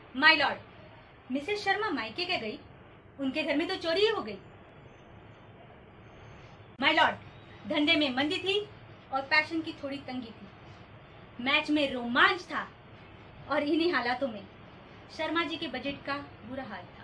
My Lord, Mrs Sharma मायके क्या गई? उनके घर में तो चोरी ही हो गई। माय लॉर्ड, धंधे में मंदी थी और पैशन की थोड़ी तंगी थी। मैच में रोमांच था और इन्हीं हालातों में शर्मा जी के बजट का बुरा हाल था।